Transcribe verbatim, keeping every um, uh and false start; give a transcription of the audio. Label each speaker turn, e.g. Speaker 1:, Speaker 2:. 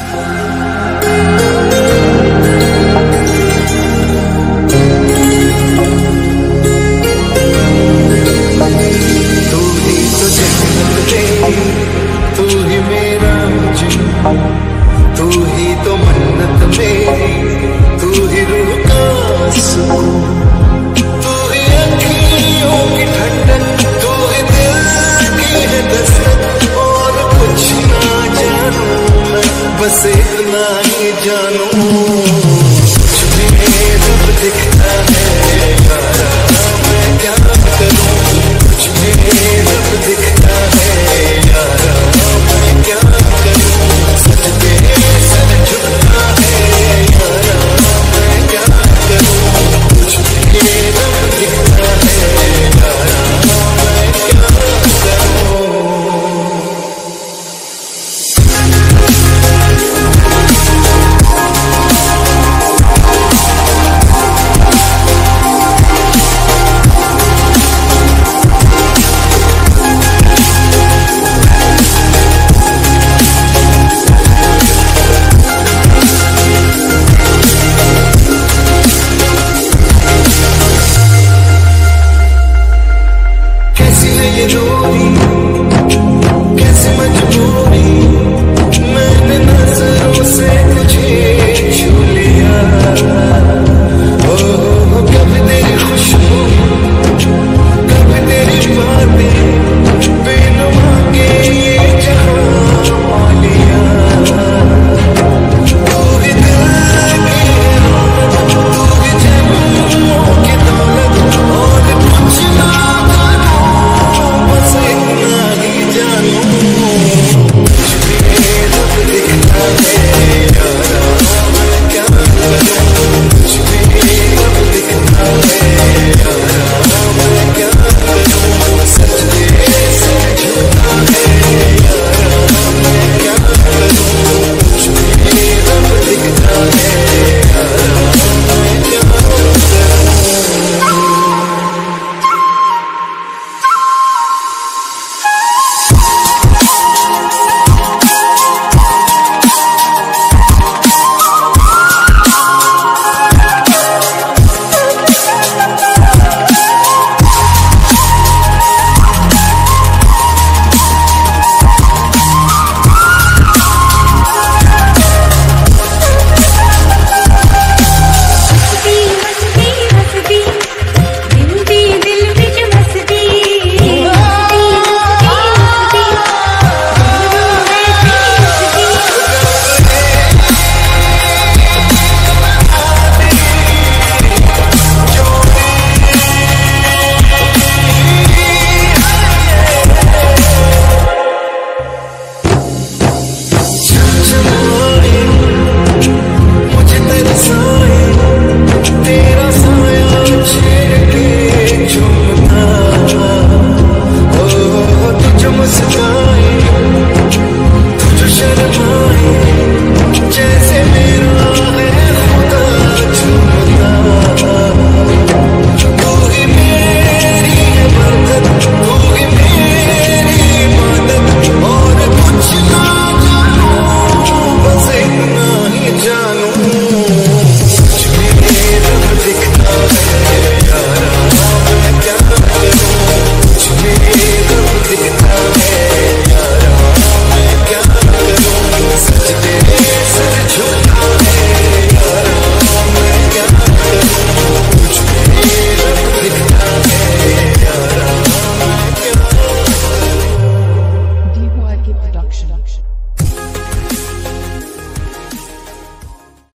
Speaker 1: बस इतना ही जानू कुछ भी जब दिखता है यारा मैं क्या करूं, कुछ भी जब दिखता है यारा मैं क्या करूं, सच पे सर झुकता है यारा मैं क्या करूं, कुछ भी जब दिखता है यारा मैं क्या करूं। कैसी मजबूरी मैंने नजरों से तुझे छू लिया, ओ कभी तेरी खुशबू कभी तेरी बातें बेनुमा के ये जहां पा लिया, तू ही दिल की रौनक तू ही जन्मों की दौलत और कुछ ना
Speaker 2: production.